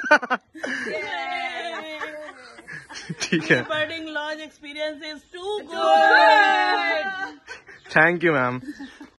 ठीक है, birding lodge experience is too good. Thank you ma'am.